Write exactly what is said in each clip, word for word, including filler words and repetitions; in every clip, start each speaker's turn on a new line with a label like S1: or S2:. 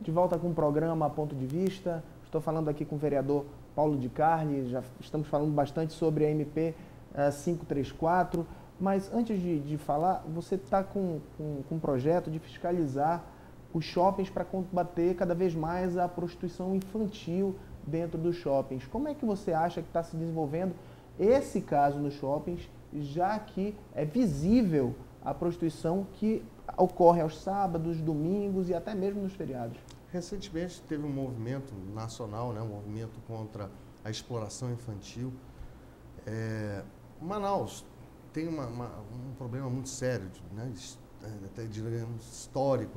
S1: De volta com o programa Ponto de Vista. Estou falando aqui com o vereador Paulo de Carli. Já estamos falando bastante sobre a M P uh, quinhentos e trinta e quatro. Mas antes de, de falar, você está com, com, com um projeto de fiscalizar os shoppings para combater cada vez mais a prostituição infantil dentro dos shoppings. Como é que você acha que está se desenvolvendo esse caso nos shoppings, já que é visível a prostituição que ocorre aos sábados, domingos e até mesmo nos feriados?
S2: Recentemente teve um movimento nacional, né, um movimento contra a exploração infantil. É, Manaus tem uma, uma, um problema muito sério, né, até digamos histórico.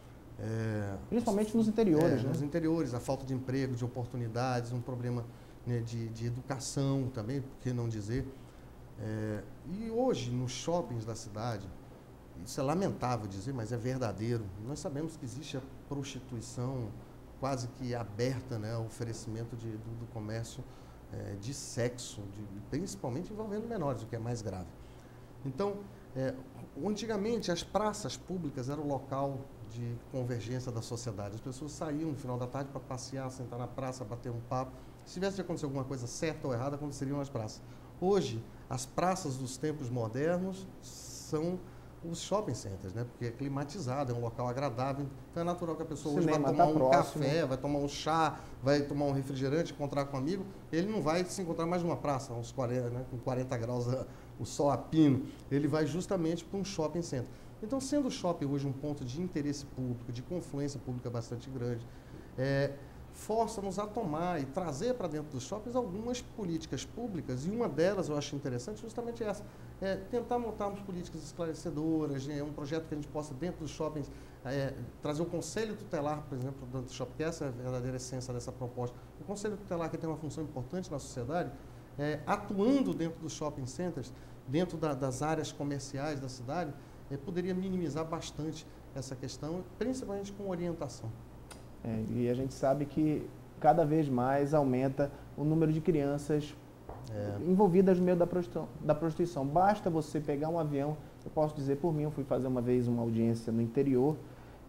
S2: É,
S1: Principalmente nos interiores,
S2: é,
S1: né?
S2: Nos interiores, a falta de emprego, de oportunidades, um problema, né, de, de educação também, por que não dizer. É, e hoje, nos shoppings da cidade, isso é lamentável dizer, mas é verdadeiro, nós sabemos que existe a prostituição quase que aberta, né, o oferecimento de, do, do comércio é, de sexo, de, principalmente envolvendo menores, o que é mais grave. Então, é, antigamente, as praças públicas eram o local de convergência da sociedade. As pessoas saíam no final da tarde para passear, sentar na praça, bater um papo. Se tivesse de acontecer alguma coisa certa ou errada, aconteceriam nas praças. Hoje, as praças dos tempos modernos são os shopping centers, né? Porque é climatizado, é um local agradável. Então é natural que a pessoa hoje vai tomar um café, vai tomar um chá, vai tomar um refrigerante, encontrar com um amigo. Ele não vai se encontrar mais numa praça, uns quarenta, né? Com quarenta graus, o sol a pino. Ele vai justamente para um shopping center. Então, sendo o shopping hoje um ponto de interesse público, de confluência pública bastante grande, é, força-nos a tomar e trazer para dentro dos shoppings algumas políticas públicas, e uma delas eu acho interessante justamente essa, é tentar montarmos políticas esclarecedoras, é um projeto que a gente possa, dentro dos shoppings, é, trazer o Conselho Tutelar, por exemplo, dentro do shopping, que essa é a verdadeira essência dessa proposta. O Conselho Tutelar, que tem uma função importante na sociedade, é, atuando dentro dos shopping centers, dentro da, das áreas comerciais da cidade, é, poderia minimizar bastante essa questão, principalmente com orientação.
S1: É, e a gente sabe que cada vez mais aumenta o número de crianças é. envolvidas no meio da prostituição, da prostituição. Basta você pegar um avião, eu posso dizer por mim, eu fui fazer uma vez uma audiência no interior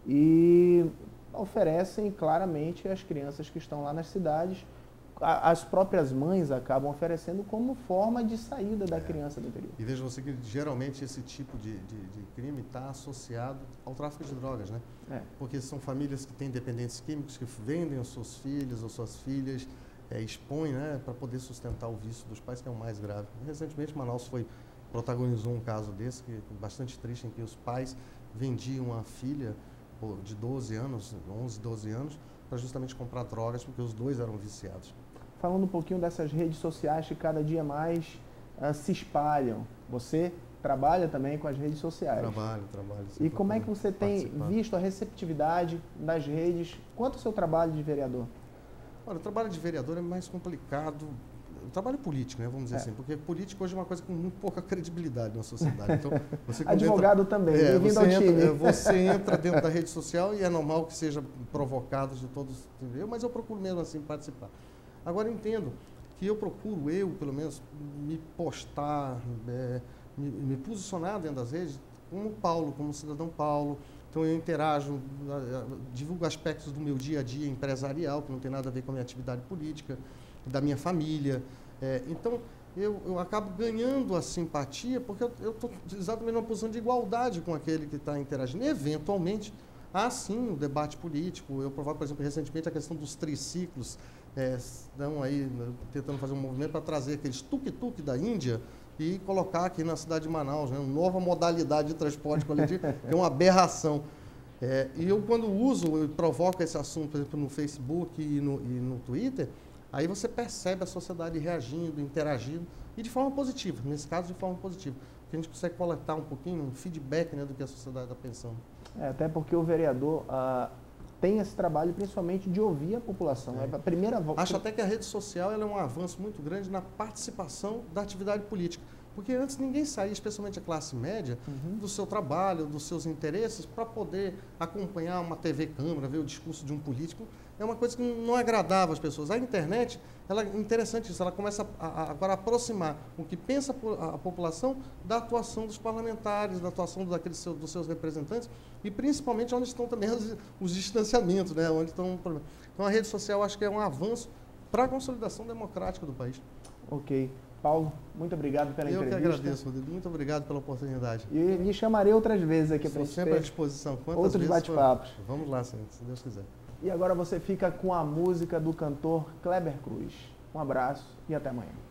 S1: e oferecem claramente às crianças que estão lá nas cidades, a, as próprias mães acabam oferecendo como forma de saída da é. criança do interior.
S2: E veja você que geralmente esse tipo de, de, de crime está associado ao tráfico de drogas, né? É. Porque são famílias que têm dependentes químicos, que vendem os seus filhos ou suas filhas, é, expõem, né, para poder sustentar o vício dos pais, que é o mais grave. Recentemente, Manaus foi, protagonizou um caso desse, que é bastante triste, em que os pais vendiam a filha de doze anos, onze, doze anos, para justamente comprar drogas, porque os dois eram viciados.
S1: Falando um pouquinho dessas redes sociais que cada dia mais uh, se espalham. Você trabalha também com as redes sociais.
S2: Trabalho, trabalho.
S1: E como é que você tem participar. visto a receptividade das redes? Quanto ao seu trabalho de vereador?
S2: Olha, o trabalho de vereador é mais complicado. O trabalho político, né, vamos dizer é. assim, porque político hoje é uma coisa com muito pouca credibilidade na sociedade. Então, você
S1: Advogado
S2: entra,
S1: também,
S2: é,
S1: bem-vindo ao
S2: entra,
S1: time.
S2: Você entra dentro da rede social e é normal que seja provocado de todos, entendeu? Mas eu procuro mesmo assim participar. Agora, eu entendo que eu procuro, eu, pelo menos, me postar, é, me, me posicionar dentro das redes como Paulo, como cidadão Paulo. Então, eu interajo, divulgo aspectos do meu dia a dia empresarial, que não tem nada a ver com a minha atividade política, da minha família. É, então, eu, eu acabo ganhando a simpatia, porque eu estou exatamente numa posição de igualdade com aquele que está interagindo. E, eventualmente, há sim o debate político. Eu provoco, por exemplo, recentemente a questão dos triciclos. É, estão aí tentando fazer um movimento para trazer aqueles tuk-tuk da Índia e colocar aqui na cidade de Manaus, né, uma nova modalidade de transporte coletivo, que é uma aberração. É, e eu, quando uso, eu provoco esse assunto, por exemplo, no Facebook e no, e no Twitter, aí você percebe a sociedade reagindo, interagindo, e de forma positiva, nesse caso, de forma positiva. Porque a gente consegue coletar um pouquinho, um feedback, né, do que a sociedade está pensando.
S1: É, até porque o vereador ah, tem esse trabalho, principalmente, de ouvir a população. É. É a primeira volta.
S2: Acho até que a rede social ela é um avanço muito grande na participação da atividade política. Porque antes ninguém saía, especialmente a classe média, uhum. do seu trabalho, dos seus interesses, para poder acompanhar uma T V Câmara, ver o discurso de um político. É uma coisa que não agradava as pessoas. A internet, ela é interessante isso, ela começa a, a, agora a aproximar o que pensa a, a população da atuação dos parlamentares, da atuação daqueles seu, dos seus representantes, e principalmente onde estão também os, os distanciamentos, né? Onde estão, então a rede social acho que é um avanço para a consolidação democrática do país.
S1: Ok. Paulo, muito obrigado pela
S2: Eu
S1: entrevista.
S2: Eu que agradeço, Rodrigo. Muito obrigado pela oportunidade.
S1: E lhe chamarei outras vezes aqui para
S2: Estou sempre à disposição. Quantas
S1: outros bate-papos.
S2: Vamos lá, se Deus quiser.
S1: E agora você fica com a música do cantor Kleber Cruz. Um abraço e até amanhã.